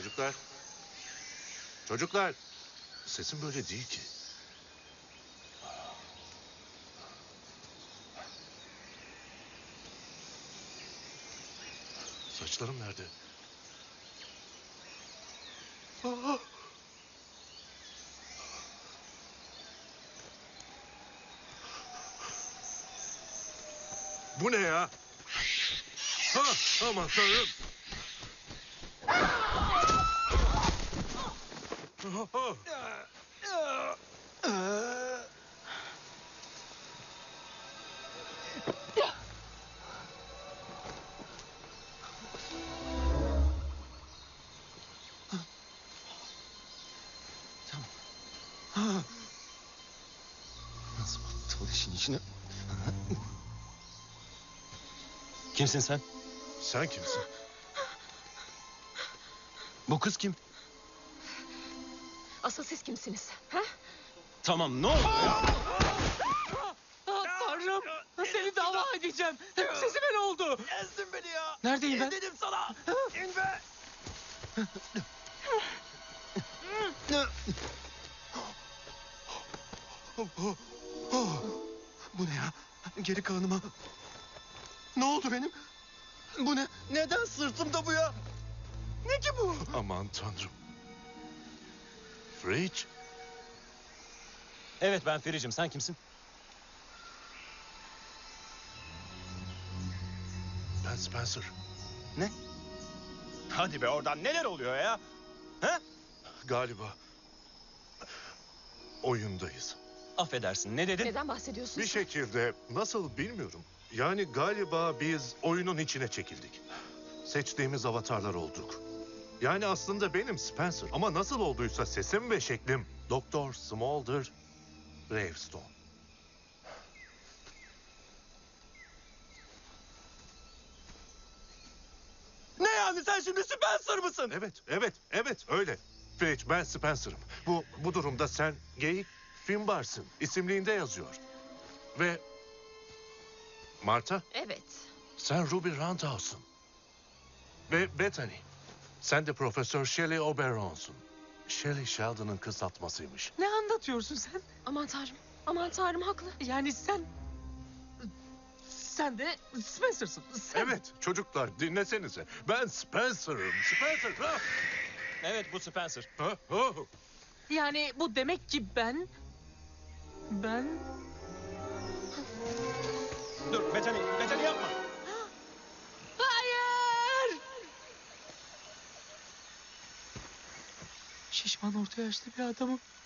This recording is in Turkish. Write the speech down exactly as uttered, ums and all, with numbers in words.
Çocuklar. Çocuklar. Sesim böyle değil ki. Saçlarım nerede? Aa! Bu ne ya? Ha, aman tanrım. Tamam. Nasıl battı o işin içine? Kimsin sen? Sen kimsin? Bu kız kim? Asıl siz kimsiniz? Ha? Tamam, ne oldu? Ah, Tanrım! Seni dava edeceğim. Sesime ne oldu? Ezdin beni ya. Neredeyim ben? Dedim sana. İn be. Bu ne ya? Geri kalanıma. Ne oldu benim? Bu ne? Neden sırtımda bu ya? Ne ki bu? Aman tanrım. Fridge? Evet, ben Fericim. Sen kimsin? Ben Spencer. Ne? Hadi be oradan. Neler oluyor ya? Ha? Galiba oyundayız. Affedersin. Ne dedin? Neden bahsediyorsun? Bir şekilde nasıl bilmiyorum. Yani galiba biz oyunun içine çekildik. Seçtiğimiz avatarlar olduk. Yani aslında benim Spencer ama nasıl olduysa sesim ve şeklim Doktor Smolder Gravestone. Ne yani sen şimdi Spencer mısın? Evet, evet, evet öyle. Fridge, ben Spencer'ım. Bu, bu durumda sen Geyik Finbars'ın isimliğinde yazıyor. Ve Marta, Evet. sen Ruby Roundhouse'sun. Ve Bethany, sen de Profesör Shelley Oberon'sun. Shelley Sheldon'ın kısaltmasıymış. Ne anlatıyorsun sen? Aman tanrım. Aman tanrım haklı. Yani sen... Sen de Spencer'sın. Sen... Evet çocuklar dinlesenize. Ben Spencer'ım. Spencer. Ha? Evet, bu Spencer. Ha? Oh. Yani bu demek ki ben... Ben... Dur, Bethany. Bethany yapma. Hayır! Şişman orta yaşlı bir adamım.